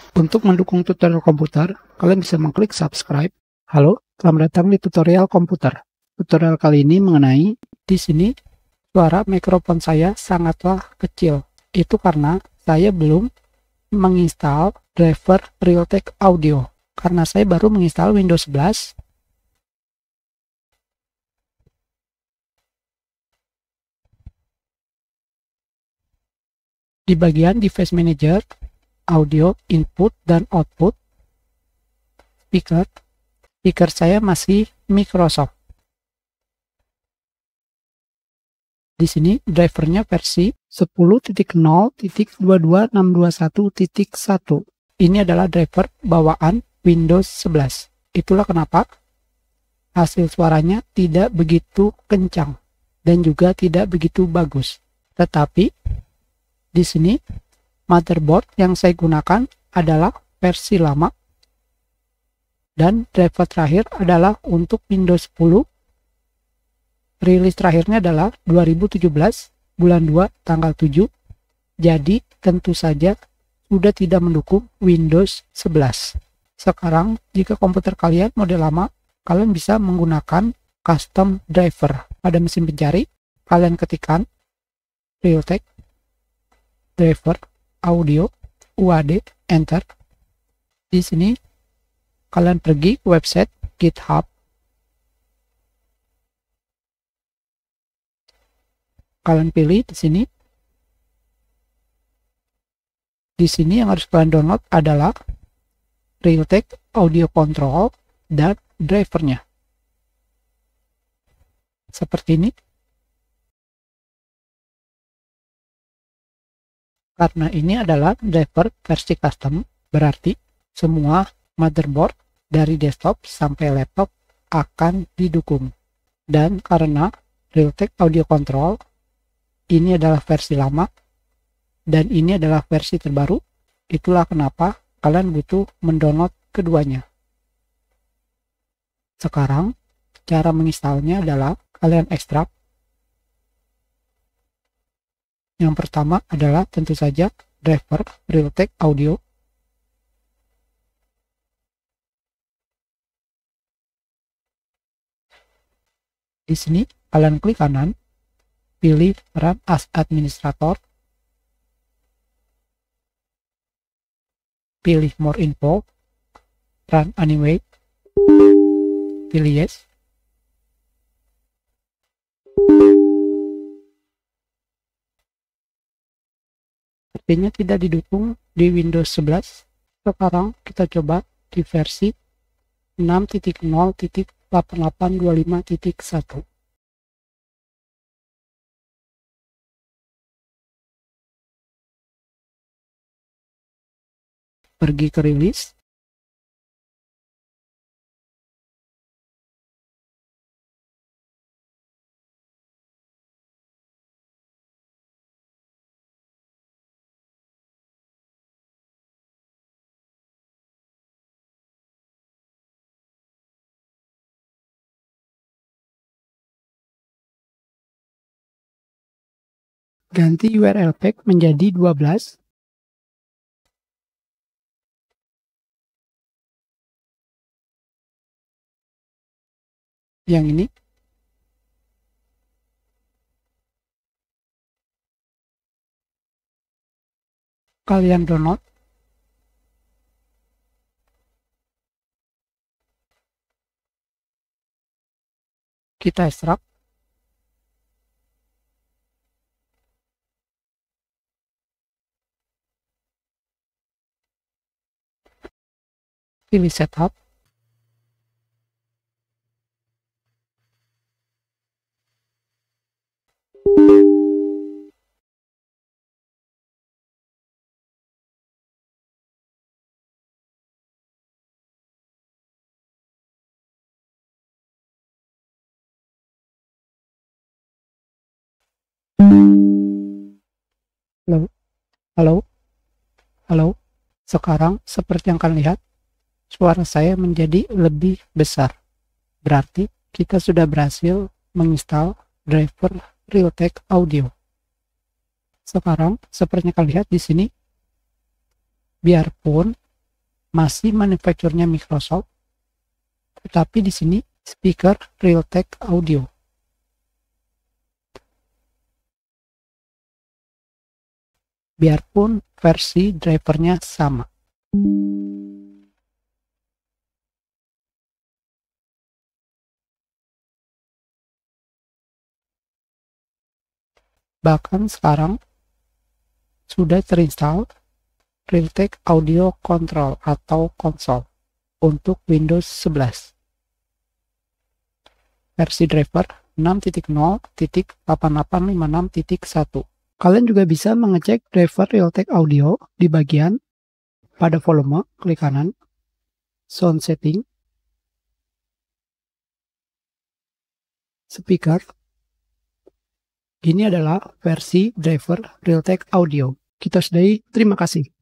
Untuk mendukung tutorial komputer, kalian bisa mengklik subscribe. Halo, selamat datang di tutorial komputer. Tutorial kali ini mengenai, di sini suara mikrofon saya sangatlah kecil. Itu karena saya belum menginstal driver Realtek Audio. Karena saya baru menginstal Windows 11. Di bagian Device Manager, Audio, Input, dan Output, speaker saya masih Microsoft. Di sini drivernya versi 10.0.22621.1. Ini adalah driver bawaan Windows 11. Itulah kenapa hasil suaranya tidak begitu kencang dan juga tidak begitu bagus. Tetapi di sini motherboard yang saya gunakan adalah versi lama dan driver terakhir adalah untuk Windows 10. Rilis terakhirnya adalah 2017 bulan 2 tanggal 7. Jadi tentu saja sudah tidak mendukung Windows 11. Sekarang jika komputer kalian model lama, kalian bisa menggunakan custom driver. Pada mesin pencari kalian ketikkan Realtek driver audio UAD, enter. Di sini kalian pergi ke website GitHub. Kalian pilih di sini. Di sini yang harus kalian download adalah Realtek Audio Control dan drivernya. Seperti ini. Karena ini adalah driver versi custom, berarti semua motherboard dari desktop sampai laptop akan didukung. Dan karena Realtek Audio Control ini adalah versi lama dan ini adalah versi terbaru, itulah kenapa kalian butuh mendownload keduanya. Sekarang cara menginstalnya adalah kalian ekstrak. Yang pertama adalah tentu saja driver Realtek Audio. Di sini kalian klik kanan, pilih Run as Administrator, pilih More Info, Run Anyway, pilih Yes. Sepertinya tidak didukung di Windows 11. Sekarang kita coba di versi 6.0.8825.1. Pergi ke rilis. Ganti URL pack menjadi 12. Yang ini. Kalian download. Kita ekstrak. Pilih setup. Halo. Sekarang seperti yang kalian lihat, suara saya menjadi lebih besar. Berarti kita sudah berhasil menginstal driver Realtek Audio. Sekarang seperti yang kalian lihat di sini, biarpun masih manufacturernya Microsoft, tetapi di sini speaker Realtek Audio. Biarpun versi drivernya sama. Bahkan sekarang sudah terinstall Realtek Audio Control atau konsol untuk Windows 11. Versi driver 6.0.8856.1. Kalian juga bisa mengecek driver Realtek Audio di bagian pada volume, klik kanan, sound setting, speaker. Ini adalah versi driver Realtek Audio. Kita sudahi, terima kasih.